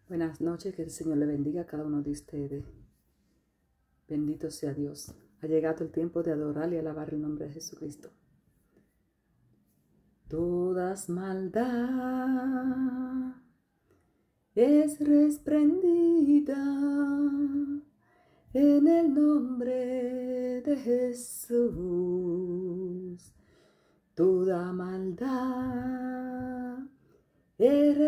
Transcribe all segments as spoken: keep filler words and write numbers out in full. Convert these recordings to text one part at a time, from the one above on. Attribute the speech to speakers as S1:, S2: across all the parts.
S1: Buenas noches, que el Señor le bendiga a cada uno de ustedes. Bendito sea Dios. Ha llegado el tiempo de adorar y alabar el nombre de Jesucristo. Todas maldad es reprendida en el nombre de Jesús. Toda maldad es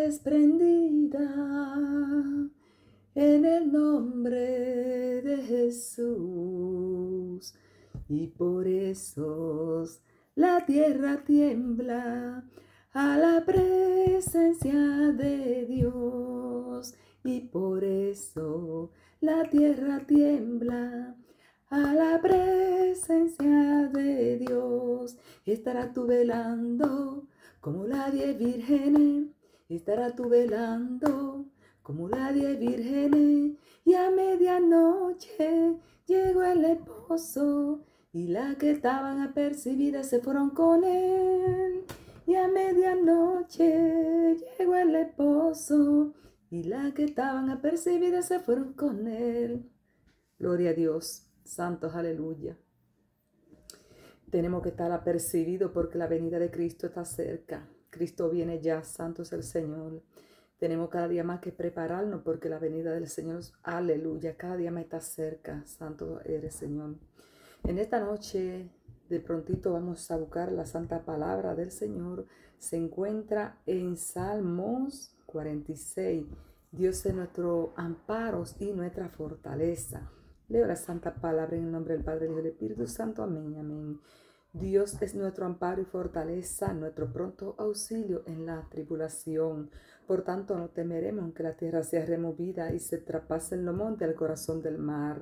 S1: reprendida en el nombre de Jesús. Y por eso la tierra tiembla a la presencia de Dios. Y por eso la tierra tiembla a la presencia de Dios. Estará tú velando como la diez vírgenes. Estará tú velando como la diez vírgenes, y a medianoche llegó el esposo, y las que estaban apercibidas se fueron con él. Y a medianoche llegó el esposo, y las que estaban apercibidas se fueron con él. Gloria a Dios, santos, aleluya. Tenemos que estar apercibidos porque la venida de Cristo está cerca. Cristo viene ya, santo es el Señor. Tenemos cada día más que prepararnos porque la venida del Señor, aleluya, cada día más está cerca. Santo eres, Señor. En esta noche, de prontito vamos a buscar la santa palabra del Señor. Se encuentra en Salmos cuarenta y seis. Dios es nuestro amparo y nuestra fortaleza. Leo la santa palabra en el nombre del Padre, del Hijo y del Espíritu Santo. Amén, amén. Dios es nuestro amparo y fortaleza, nuestro pronto auxilio en la tribulación. Por tanto, no temeremos aunque la tierra sea removida y se traspasen los montes al corazón del mar,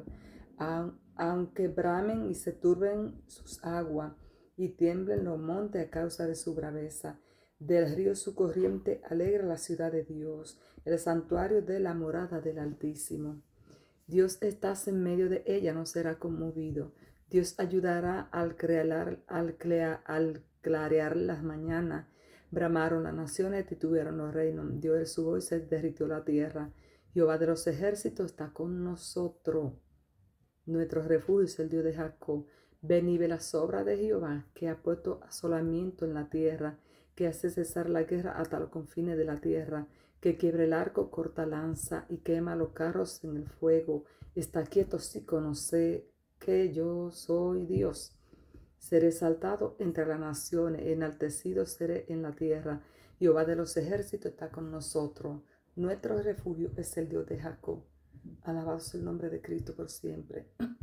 S1: aunque bramen y se turben sus aguas y tiemblen los montes a causa de su braveza. Del río su corriente alegra la ciudad de Dios, el santuario de la morada del Altísimo. Dios está en medio de ella, no será conmovido. Dios ayudará al, crear, al, clea, al clarear las mañanas. Bramaron las naciones, titubearon los reinos. Dio él su voz y se derritió la tierra. Jehová de los ejércitos está con nosotros. Nuestro refugio es el Dios de Jacob. Ven y ve las obras de Jehová, que ha puesto asolamiento en la tierra, que hace cesar la guerra hasta los confines de la tierra, que quiebre el arco, corta lanza y quema los carros en el fuego. Está quieto si conoce que yo soy Dios. Seré exaltado entre las naciones, enaltecido seré en la tierra. Jehová de los ejércitos está con nosotros. Nuestro refugio es el Dios de Jacob. Alabado sea el nombre de Cristo por siempre.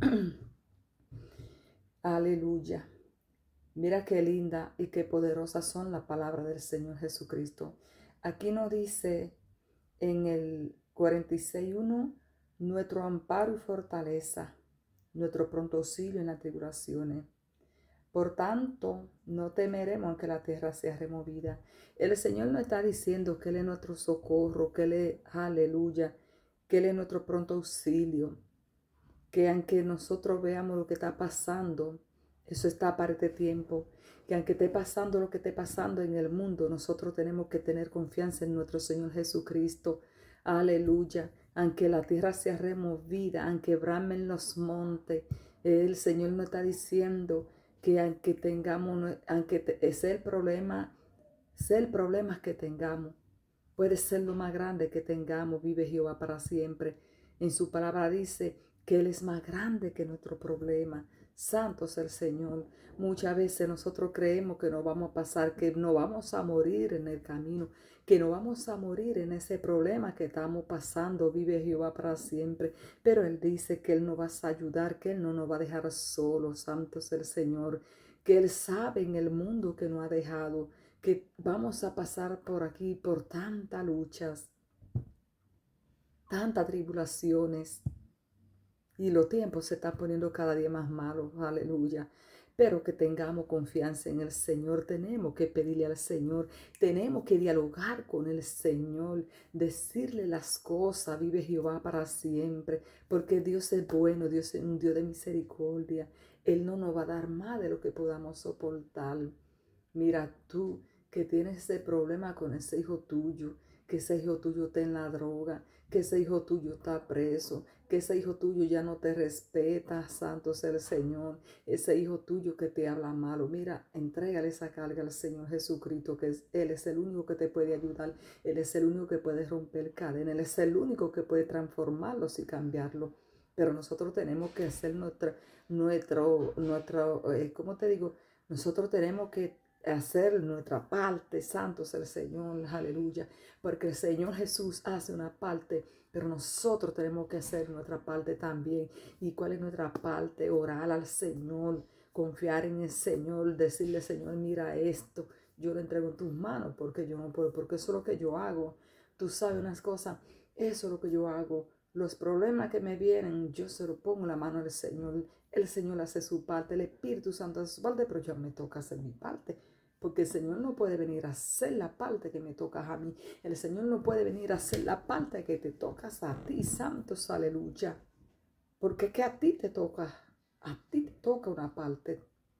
S1: Aleluya. Mira qué linda y qué poderosa son las palabras del Señor Jesucristo. Aquí nos dice en el cuarenta y seis uno, nuestro amparo y fortaleza, nuestro pronto auxilio en las tribulaciones. Por tanto, no temeremos aunque la tierra sea removida. El Señor nos está diciendo que Él es nuestro socorro, que Él es, aleluya, que Él es nuestro pronto auxilio, que aunque nosotros veamos lo que está pasando, eso está para este tiempo, que aunque esté pasando lo que esté pasando en el mundo, nosotros tenemos que tener confianza en nuestro Señor Jesucristo, aleluya, aunque la tierra sea removida, aunque bramen los montes, el Señor nos está diciendo que aunque tengamos, aunque sea el problema, sea el problema que tengamos, puede ser lo más grande que tengamos, vive Jehová para siempre. En su palabra dice que Él es más grande que nuestro problema. Santo es el Señor. Muchas veces nosotros creemos que no vamos a pasar, que no vamos a morir en el camino, que no vamos a morir en ese problema que estamos pasando. Vive Jehová para siempre. Pero Él dice que Él nos va a ayudar, que Él no nos va a dejar solos. Santo es el Señor. Que Él sabe en el mundo que nos ha dejado, que vamos a pasar por aquí por tantas luchas, tantas tribulaciones. Y los tiempos se están poniendo cada día más malos, aleluya. Pero que tengamos confianza en el Señor, tenemos que pedirle al Señor, tenemos que dialogar con el Señor, decirle las cosas, vive Jehová para siempre, porque Dios es bueno, Dios es un Dios de misericordia. Él no nos va a dar más de lo que podamos soportar. Mira tú que tienes ese problema con ese hijo tuyo, que ese hijo tuyo está en la droga, que ese hijo tuyo está preso, que ese hijo tuyo ya no te respeta, santo sea el Señor, ese hijo tuyo que te habla malo. Mira, entrégale esa carga al Señor Jesucristo, que es, Él es el único que te puede ayudar, Él es el único que puede romper cadenas, Él es el único que puede transformarlos y cambiarlo. Pero nosotros tenemos que hacer nuestra, nuestro, nuestro, eh, ¿cómo te digo? Nosotros tenemos que hacer nuestra parte, santo sea el Señor, aleluya, porque el Señor Jesús hace una parte, pero nosotros tenemos que hacer nuestra parte también. ¿Y cuál es nuestra parte? Orar al Señor, confiar en el Señor, decirle, Señor, mira esto, yo lo entrego en tus manos, porque yo no puedo, porque eso es lo que yo hago. Tú sabes unas cosas, eso es lo que yo hago. Los problemas que me vienen, yo se lo pongo en la mano del Señor. El Señor hace su parte, el Espíritu Santo hace su parte, pero yo me toca hacer mi parte. Porque el Señor no puede venir a hacer la parte que me toca a mí. El Señor no puede venir a hacer la parte que te toca a ti, santos, aleluya. Porque es que a ti te toca, a ti te toca una parte.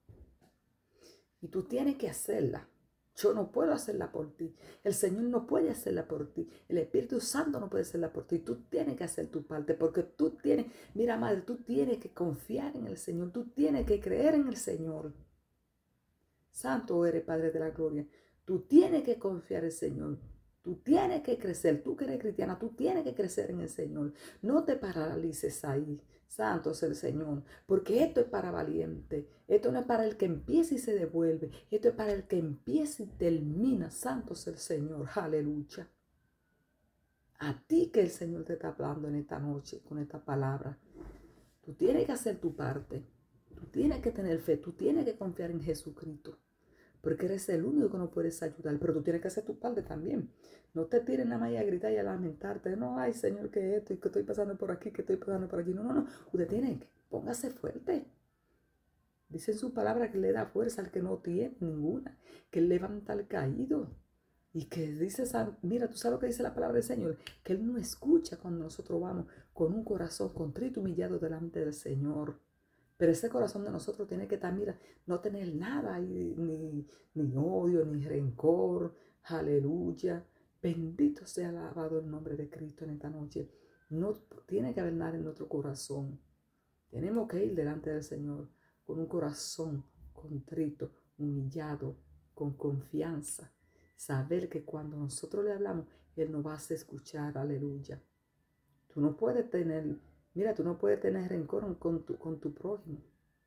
S1: Y tú tienes que hacerla. Yo no puedo hacerla por ti. El Señor no puede hacerla por ti. El Espíritu Santo no puede hacerla por ti. Tú tienes que hacer tu parte porque tú tienes, mira madre, tú tienes que confiar en el Señor. Tú tienes que creer en el Señor. Santo eres, Padre de la gloria. Tú tienes que confiar en el Señor. Tú tienes que crecer. Tú que eres cristiana, tú tienes que crecer en el Señor. No te paralices ahí. Santo es el Señor. Porque esto es para valiente. Esto no es para el que empieza y se devuelve. Esto es para el que empieza y termina. Santo es el Señor. Aleluya. A ti que el Señor te está hablando en esta noche con esta palabra. Tú tienes que hacer tu parte. Tú tienes que tener fe. Tú tienes que confiar en Jesucristo. Porque eres el único que no puedes ayudar, pero tú tienes que hacer tu parte también. No te tires nada más a gritar y a lamentarte. No, ay, Señor, que esto y que estoy pasando por aquí, que estoy pasando por allí. No, no, no. Usted tiene que, póngase fuerte. Dice en su palabra que le da fuerza al que no tiene ninguna, que él levanta al caído. Y que dice, mira, tú sabes lo que dice la palabra del Señor, que Él no escucha cuando nosotros vamos con un corazón contrito y humillado delante del Señor. Pero ese corazón de nosotros tiene que estar, mira, no tener nada, ni, ni, ni odio, ni rencor. Aleluya. Bendito sea alabado el nombre de Cristo en esta noche. No tiene que haber nada en nuestro corazón. Tenemos que ir delante del Señor con un corazón contrito, humillado, con confianza. Saber que cuando nosotros le hablamos, Él nos va a hacer escuchar. Aleluya. Tú no puedes tener... Mira, tú no puedes tener rencor con tu, con tu prójimo.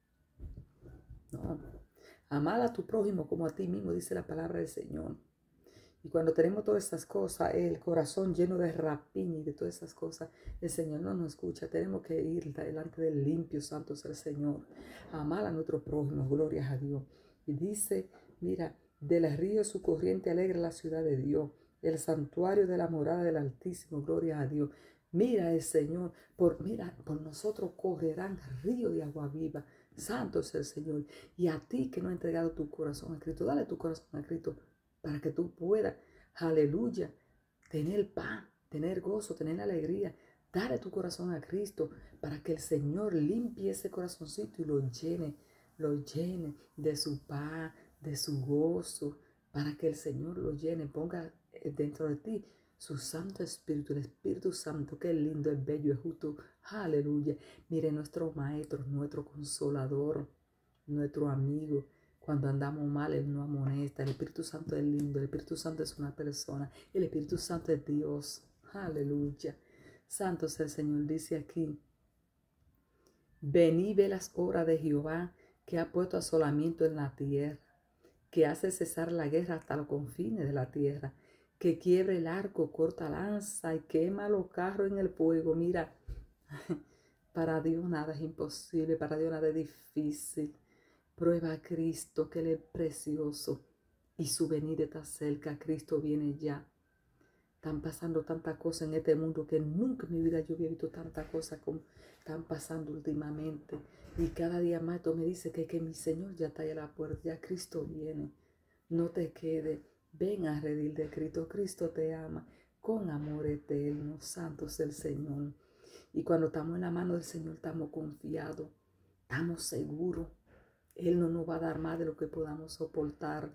S1: No. Amar a tu prójimo como a ti mismo, dice la palabra del Señor. Y cuando tenemos todas estas cosas, el corazón lleno de rapiña y de todas esas cosas, el Señor no nos escucha. Tenemos que ir delante del limpio, santo es el Señor. Amar a nuestro prójimo, gloria a Dios. Y dice, mira, del río su corriente alegra la ciudad de Dios, el santuario de la morada del Altísimo, gloria a Dios. Mira el Señor, por, mira, por nosotros correrán río de agua viva. Santo es el Señor. Y a ti que no has entregado tu corazón a Cristo, dale tu corazón a Cristo para que tú puedas, aleluya, tener paz, tener gozo, tener alegría. Dale tu corazón a Cristo para que el Señor limpie ese corazoncito y lo llene, lo llene de su paz, de su gozo, para que el Señor lo llene, ponga dentro de ti su Santo Espíritu, el Espíritu Santo, que es lindo, es bello, es justo. Aleluya. Mire, nuestro Maestro, nuestro Consolador, nuestro amigo. Cuando andamos mal, Él nos amonesta. El Espíritu Santo es lindo. El Espíritu Santo es una persona. El Espíritu Santo es Dios. Aleluya. Santo es el Señor. Dice aquí, venid ve las obras de Jehová, que ha puesto asolamiento en la tierra, que hace cesar la guerra hasta los confines de la tierra, que quiebre el arco, corta lanza y quema los carros en el fuego. Mira, para Dios nada es imposible, para Dios nada es difícil. Prueba a Cristo, que Él es precioso y su venida está cerca. Cristo viene ya. Están pasando tantas cosas en este mundo que nunca en mi vida yo había visto tantas cosas como están pasando últimamente. Y cada día más esto me dice que, que mi Señor ya está ahí a la puerta, ya Cristo viene. No te quedes, ven a redil de Cristo. Cristo te ama con amor eterno. Santo es el Señor. Y cuando estamos en la mano del Señor estamos confiados, estamos seguros. Él no nos va a dar más de lo que podamos soportar,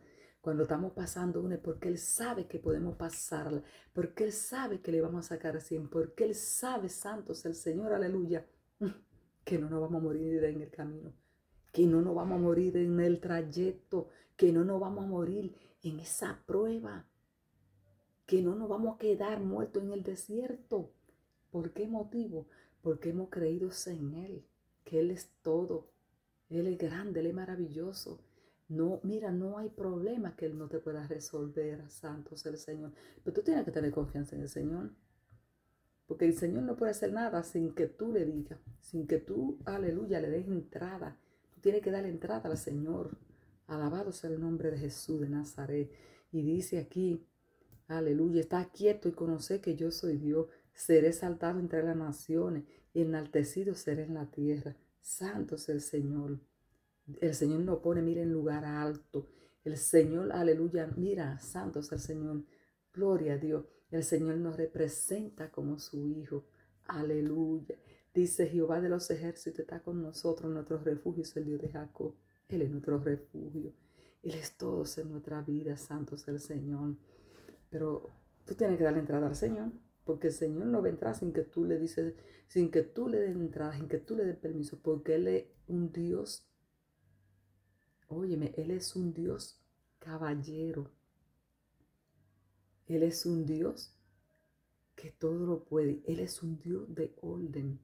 S1: Cuando estamos pasando una es porque Él sabe que podemos pasarla, porque Él sabe que le vamos a sacar cien, porque Él sabe, santo es el Señor, aleluya, que no nos vamos a morir en el camino, que no nos vamos a morir en el trayecto, que no nos vamos a morir en esa prueba, que no nos vamos a quedar muertos en el desierto. ¿Por qué motivo? Porque hemos creído en Él, que Él es todo, Él es grande, Él es maravilloso. No, mira, no hay problema que Él no te pueda resolver, santo sea el Señor. Pero tú tienes que tener confianza en el Señor. Porque el Señor no puede hacer nada sin que tú le digas, sin que tú, aleluya, le des entrada. Tú tienes que darle entrada al Señor. Alabado sea el nombre de Jesús de Nazaret. Y dice aquí, aleluya, está quieto y conoce que yo soy Dios. Seré exaltado entre las naciones y enaltecido seré en la tierra. Santo es el Señor. El Señor nos pone, mira, en lugar alto. El Señor, aleluya, mira, santo es el Señor. Gloria a Dios. El Señor nos representa como su Hijo. Aleluya. Dice Jehová de los ejércitos está con nosotros. Nuestro refugio es el Dios de Jacob. Él es nuestro refugio. Él es todo en nuestra vida. Santo es el Señor. Pero tú tienes que darle entrada al Señor. Porque el Señor no va a entrar sin que tú le dices, sin que tú le des entrada, sin que tú le des permiso. Porque Él es un Dios. Óyeme, Él es un Dios caballero. Él es un Dios que todo lo puede. Él es un Dios de orden.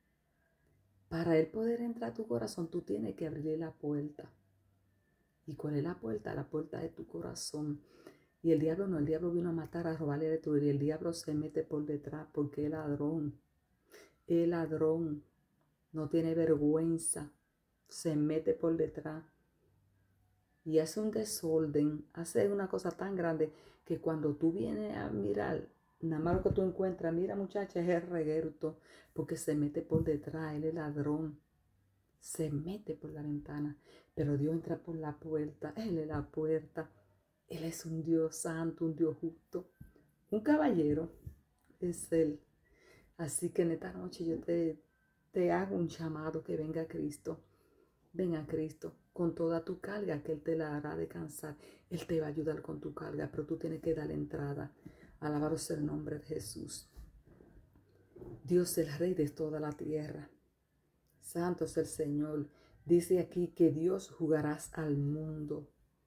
S1: Para Él poder entrar a tu corazón, tú tienes que abrirle la puerta. ¿Y cuál es la puerta? La puerta de tu corazón. Y el diablo no, el diablo vino a matar, a robarle, a destruir. Y el diablo se mete por detrás porque es ladrón. Es ladrón. No tiene vergüenza. Se mete por detrás. Y hace un desorden, hace una cosa tan grande que cuando tú vienes a mirar, nada más lo que tú encuentras, mira muchacha, es el reguerto, porque se mete por detrás, él es ladrón, se mete por la ventana, pero Dios entra por la puerta, Él es la puerta, Él es un Dios santo, un Dios justo, un caballero, es Él. Así que en esta noche yo te, te hago un llamado que venga a Cristo. Ven a Cristo con toda tu carga, que Él te la hará descansar. Él te va a ayudar con tu carga, pero tú tienes que darle entrada. Alabado sea el nombre de Jesús. Dios es el Rey de toda la tierra. Santo es el Señor. Dice aquí que Dios jugarás al mundo.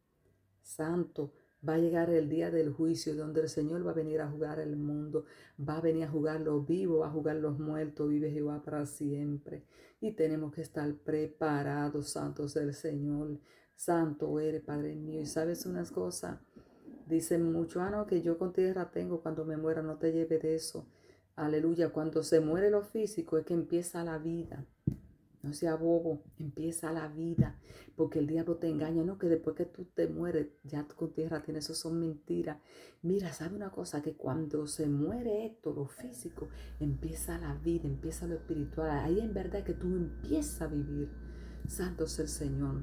S1: Santo. Va a llegar el día del juicio donde el Señor va a venir a jugar el mundo. Va a venir a jugar los vivos, va a jugar los muertos. Vive Jehová para siempre. Y tenemos que estar preparados, santos del Señor. Santo eres, Padre mío. Y sabes unas cosas. Dicen mucho, ah, no, que yo con tierra tengo, cuando me muera no te lleve de eso. Aleluya. Cuando se muere lo físico es que empieza la vida. No sea bobo, empieza la vida, porque el diablo te engaña, no que después que tú te mueres, ya con tierra tienes, eso son mentiras. Mira, ¿sabe una cosa? Que cuando se muere esto, lo físico, empieza la vida, empieza lo espiritual. Ahí en verdad que tú empiezas a vivir. Santo es el Señor.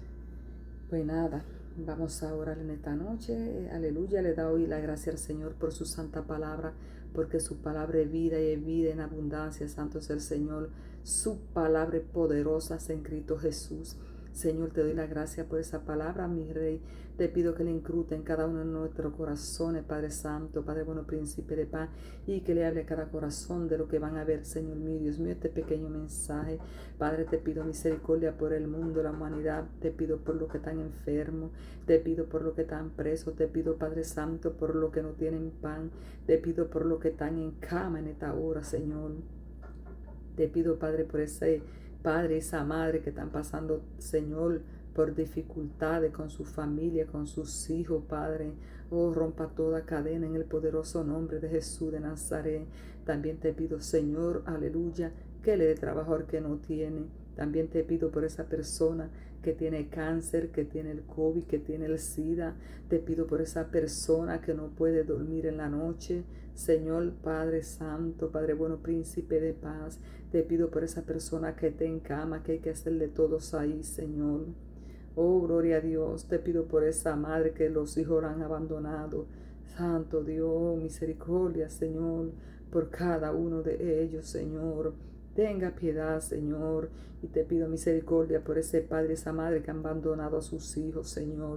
S1: Pues nada, vamos a orar en esta noche. Aleluya, le da hoy la gracia al Señor por su santa palabra, porque su palabra es vida y es vida en abundancia. Santo es el Señor. Su palabra es poderosa en Cristo Jesús. Señor, te doy la gracia por esa palabra, mi Rey. Te pido que le incrute en cada uno de nuestros corazones, Padre Santo, Padre bueno, Príncipe de paz, y que le hable a cada corazón de lo que van a ver, Señor mío, Dios mío, este pequeño mensaje. Padre, te pido misericordia por el mundo, la humanidad. Te pido por los que están enfermos. Te pido por los que están presos. Te pido, Padre Santo, por los que no tienen pan. Te pido por los que están en cama en esta hora, Señor. Te pido, Padre, por ese padre, esa madre que están pasando, Señor, por dificultades con su familia, con sus hijos, Padre. Oh, rompa toda cadena en el poderoso nombre de Jesús de Nazaret. También te pido, Señor, aleluya, que le dé trabajo al que no tiene. También te pido por esa persona que tiene cáncer, que tiene el COVID, que tiene el SIDA. Te pido por esa persona que no puede dormir en la noche. Señor, Padre Santo, Padre bueno, Príncipe de paz. Te pido por esa persona que está en cama, que hay que hacerle todos ahí, Señor. Oh, gloria a Dios. Te pido por esa madre que los hijos la han abandonado. Santo Dios, misericordia, Señor, por cada uno de ellos, Señor. Tenga piedad, Señor, y te pido misericordia por ese padre y esa madre que han abandonado a sus hijos, Señor.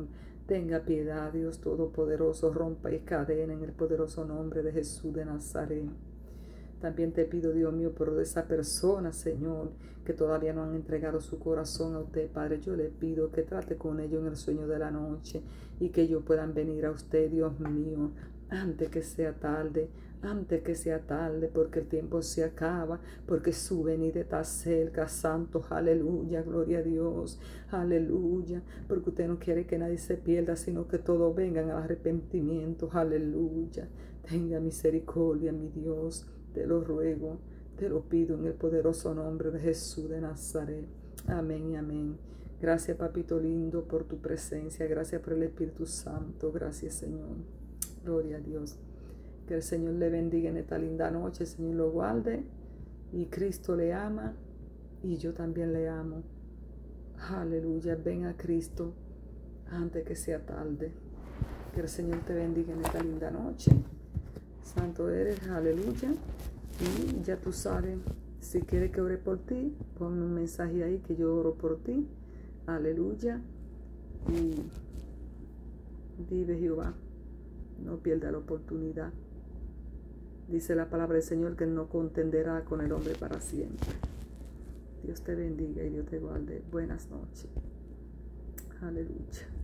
S1: Tenga piedad, Dios Todopoderoso, rompa y cadena en el poderoso nombre de Jesús de Nazaret. También te pido, Dios mío, por esa persona, Señor, que todavía no han entregado su corazón a usted, Padre. Yo le pido que trate con ellos en el sueño de la noche y que ellos puedan venir a usted, Dios mío, antes que sea tarde, antes que sea tarde, porque el tiempo se acaba, porque su venida está cerca, santo, aleluya, gloria a Dios, aleluya, porque usted no quiere que nadie se pierda, sino que todos vengan al arrepentimiento, aleluya. Tenga misericordia, mi Dios. Te lo ruego, te lo pido en el poderoso nombre de Jesús de Nazaret. Amén y amén. Gracias, papito lindo, por tu presencia. Gracias por el Espíritu Santo. Gracias, Señor. Gloria a Dios. Que el Señor le bendiga en esta linda noche. El Señor lo guarde. Y Cristo le ama. Y yo también le amo. Aleluya. Ven a Cristo antes que sea tarde. Que el Señor te bendiga en esta linda noche. Santo eres, aleluya. Y ya tú sabes, si quieres que ore por ti, ponme un mensaje ahí que yo oro por ti. Aleluya. Y vive Jehová, no pierda la oportunidad. Dice la palabra del Señor que no contenderá con el hombre para siempre. Dios te bendiga y Dios te guarde. Buenas noches. Aleluya.